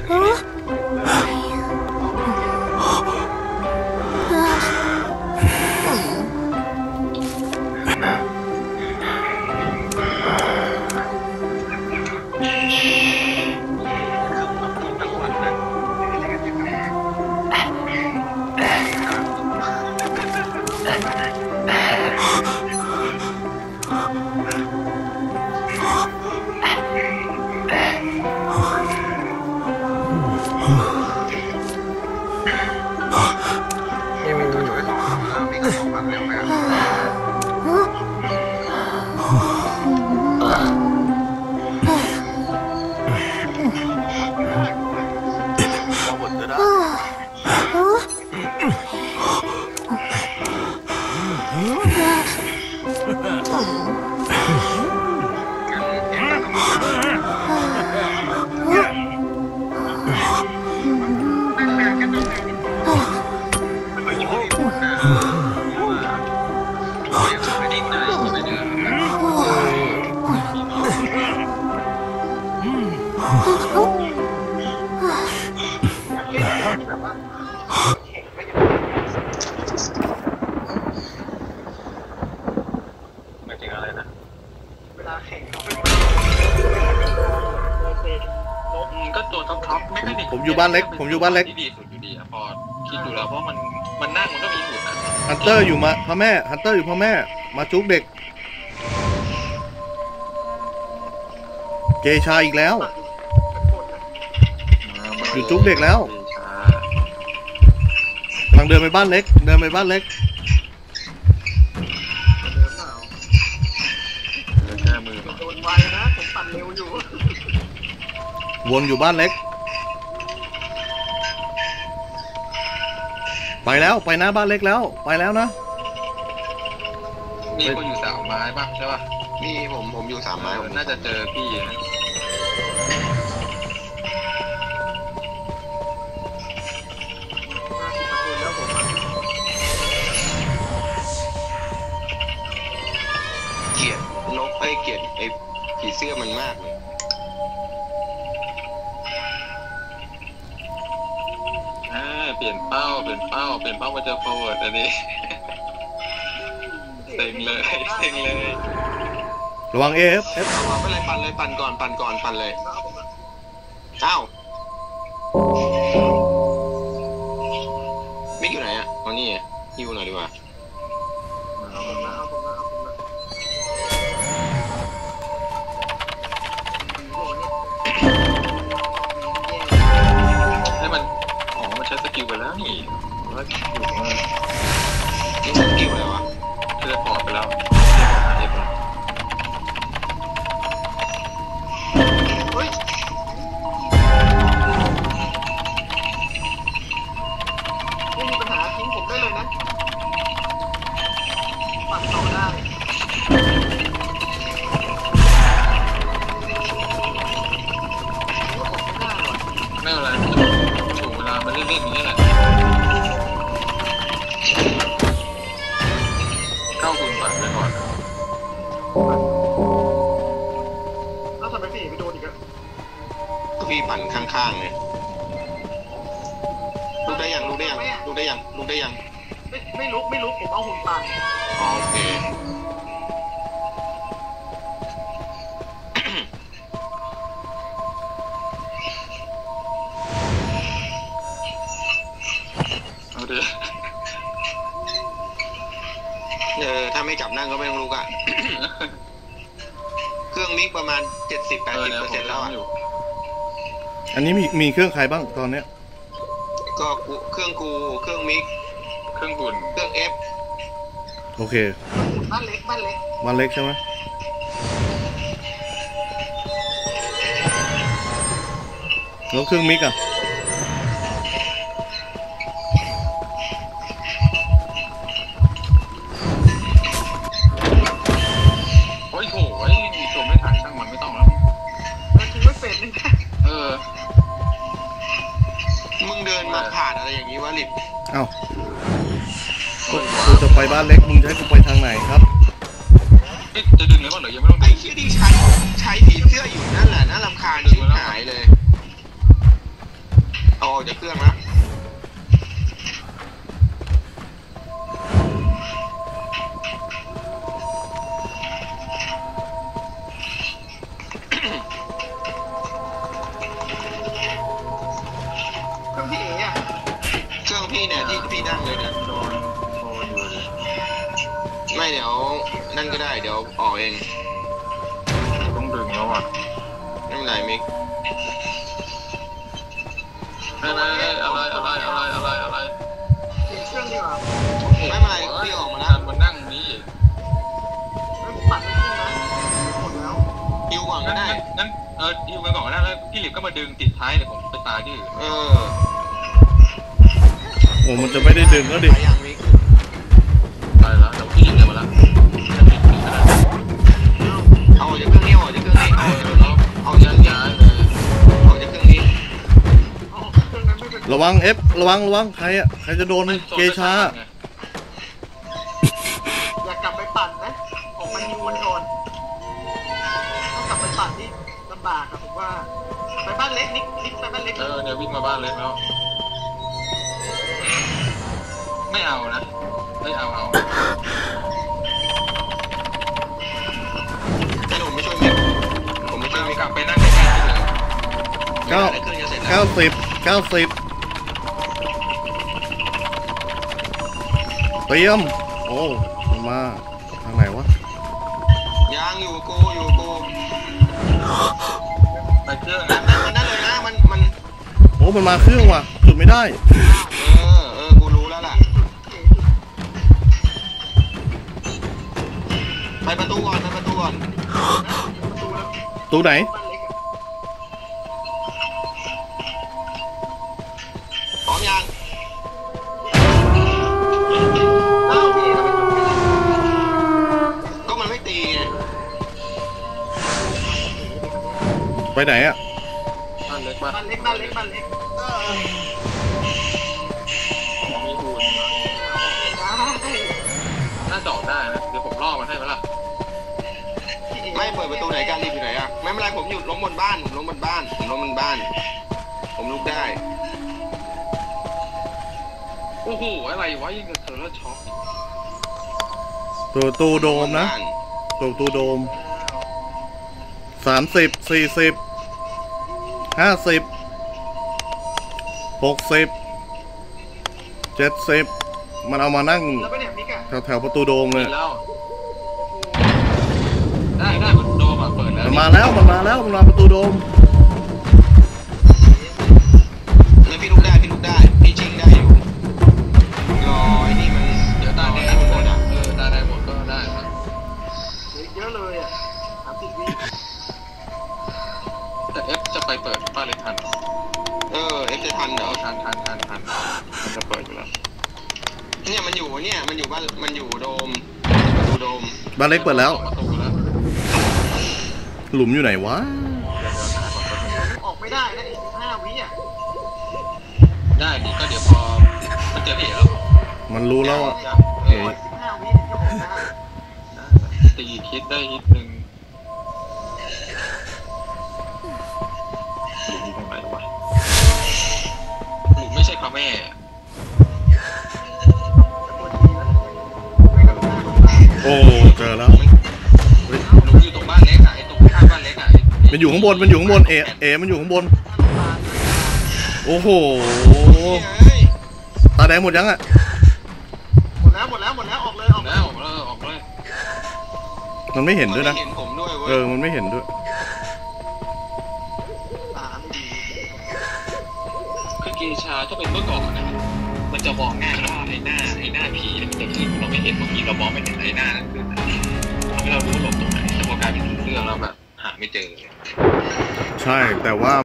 ผมอยู่บ้านเล็กที่ดีสุดอยู่ดีอะพอคิดดูแล้วเพราะมันนั่งมันก็มีหุ่นนะฮันเตอร์อยู่มาพ่อแม่ฮันเตอร์อยู่พ่อแม่มาจุกเด็กเกชาอีกแล้วอยู่จุกเด็กแล้วกำลังเดินไปบ้านเล็กโดนไวนะผมปั่นเร็วอยู่วนอยู่บ้านเล็กไปแล้วไปหน้าบ้านเล็กแล้วไปแล้วนะมีคนอยู่3 ไม้ป่ะใช่ป่ะมีผมอยู่3 ไม้ผมน่าจะเจอพี่นะเกลียดนกเกลียดไอ้ผีเสื้อมันมากเลยเปลี่ยนเป้ามาเจอ forward อันนี้เซ็งเลยระวังเอฟไปเลยปั่นก่อนเลยอ้าวมิกอยู่ไหนอ่ะตอนนี้ฮิวหน่อยดีกว่าใช้สกิลไปแล้วนี่แล้วนี่สกิลอะไรวะเทเลพอร์ตไปแล้วเฮ้ยไม่มีปัญหาทิ้งผมได้เลยนะปั่นต่อได้ไม่เป็นไรถูกเวลามันเล่นอย่างนี้แหละเข้าคุณปั่นไปก่อนแล้วทำไมพี่ไม่โดนอีกอะก็พี่ปั่นข้างๆเลยลุกได้ยังไม่ลุกผมเอาหุ่นปั่นโอเคถ้าไม่จับนั่งก็ไม่ต้องลุกอ่ะ เครื่องมิกประมาณ 70-80% แล้วอ่ะอันนี้มีเครื่องใครบ้างตอนเนี้ยก็เครื่องมิกเครื่องบุญเครื่อง F โอเคบ้านเล็กใช่ไหมแล้วเครื่องมิกอ่ะตัวไม่ถ่ายช่างมันไม่ต้องแล้วทิ้งไว้เป็นนึงมึงเดินมาผ่านอะไรอย่างนี้วะลิบอ้าวกูจะไปบ้านเล็กมึงจะให้กูไปทางไหนครับจะดึงเลยบ้างหรือยังไม่ต้องดึงไอ้ที่ใช้ผีเสื้ออยู่นั่นแหละน่ารำคาญชิบหายเลยอกจากเครื่องแล้วเครื่องพี่เอ๋อะเครื่องพี่เนี่ยที่พี่นั่งเลยเนี่ยโดนโทรอยู่เลยไม่เดี๋ยวนั่นก็ได้เดี๋ยวออกเองต้องดึงแล้วอ่ะไม่เป็นไรมิกอะไรเปลี่ยนเครื่องดีกว่าไม่เป็นไรพี่ออกมาแล้วมันนั่งนี้ไม่ปัดไม่ขึ้นนะหมดแล้วฮิวก่อนก็ได้งั้นอยู่กันก่อนก็ได้แล้วพี่หลิบก็มาดึงติดท้ายเดี๋ยวผมไปตายที่อื่นเออโอ้มันจะไม่ได้ดึงแล้วดิไปยังมิกไปแล้วเดี๋ยวพี่หลิบจะมาแล้วจะปิดถึงก็ได้เอาออกจากเครื่องนี้ออกจากเครื่องนี้เอาแล้วเอาย้าจากยเครื่องย้ายนี้เลยออกจากเครื่องนี้เอาเครื่องนั้นไม่เป็นระวังเอฟระวังใครอะใครจะโดนเกชาอย่ากลับไปปั่นนะออกมายิงมันก่อนถ้ากลับไปปั่นนี่ลำบากอะผมว่าไปบ้านเล็กนิกไปบ้านเล็กเนี่ยวิ่งมาบ้านเล็กแล้วไม่เอานะไม่เอาให้ผมไม่ช่วยมิกผมไม่ช่วยมิกกลับไปนั่งใกล้ๆเลยเก้าเครื่องจะเสร็จแล้ว 90เตรียมโอ้มันมาทางไหนวะยางอยู่กูไปเครื่องนั่นะนนั่นเลยนะมันโอ้มันมาเครื่องว่ะจุดไม่ได้กูรู้แล้วล่ะไปประตูก่อนประตูแล้วตู้ไหนบ้านเล็กอะพร้อมยังเอ้าพี่เอ๋ทำไมจุดไม่ได้ก็มันไม่ตีไงไปไหนอะบ้านเล็กป่ะบ้านเล็กมีหุ่นได้น่าจอดได้นะเดี๋ยวผมล่อมันให้ไหมล่ะไม่เปิดประตูไหนกันรีบอยู่ไหนอะไม่เป็นไรผมอยู่ล้มบนบ้านผมล้มบนบ้านผมลุกได้โอ้โหอะไรวะยิงกับเธอแล้วช็อกตู้โดมนะตู้โดม30 40 50 60 70มันเอามานั่งแล้วไปเนี่ยมิกอะแถวประตูโดมเลยแล้วได้มันโดมอ่ะเปิดแล้วมันมาแล้วมันมาประตูโดมแล้วพี่ลุกได้พี่ชิงได้อยู่รอไอ้นี่มันเดี๋ยวตาแดงหมดอ่ะตาแดงหมดก็ได้นะเยอะเลยอะ30 วิแต่เอฟจะไปเปิดบ้านเล็กทันเอฟจะทันเหรอทันมันจะเปิดอยู่แล้วเนี่ยมันอยู่บ้านมันอยู่โดมประตูโดมบ้านเล็กเปิดแล้วประตูแล้วหลุมอยู่ไหนวะออกไม่ได้นะอีก15 วิอะได้ดีก็เดี๋ยวพอมันเจอเหแล้วมันรู้แล้วอะเออ 15 วิถึงจะออกได้ตีคิดได้นิดนึงหลุมอยู่ตรงไหนวะหลุมไม่ใช่พระแม่คนดีแล้วไม่ก็ได้โอ้เจอแล้วหลุมอยู่ตรงบ้านเล็กอ่ะไอ้ตรงข้างบ้านเล็กอ่ะมันอยู่ข้างบนเอมันอยู่ข้างบนโอ้โหเฮ้ยตาแดงหมดยังอะหมดแล้วออกเลยแล้วออกเลยมันไม่เห็นด้วยนะมัไม่เห็นผมด้วยเว้ยมันไม่เห็นด้วยตาไม่ดีคือเกชาถ้าเป็นเมื่อก่อนนะมันจะมองง่ายว่าไอ้หน้าผีเนี่ยมันจะขึ้นเราไม่เห็นบางทีเรามองไม่เห็นไอ้หน้านั่นขึ้นนะทำให้เรารู้หลบตรงไหนแต่พอกลายเป็นเรื่องเราแบบหาไม่เจอเลยใช่แต่ว่า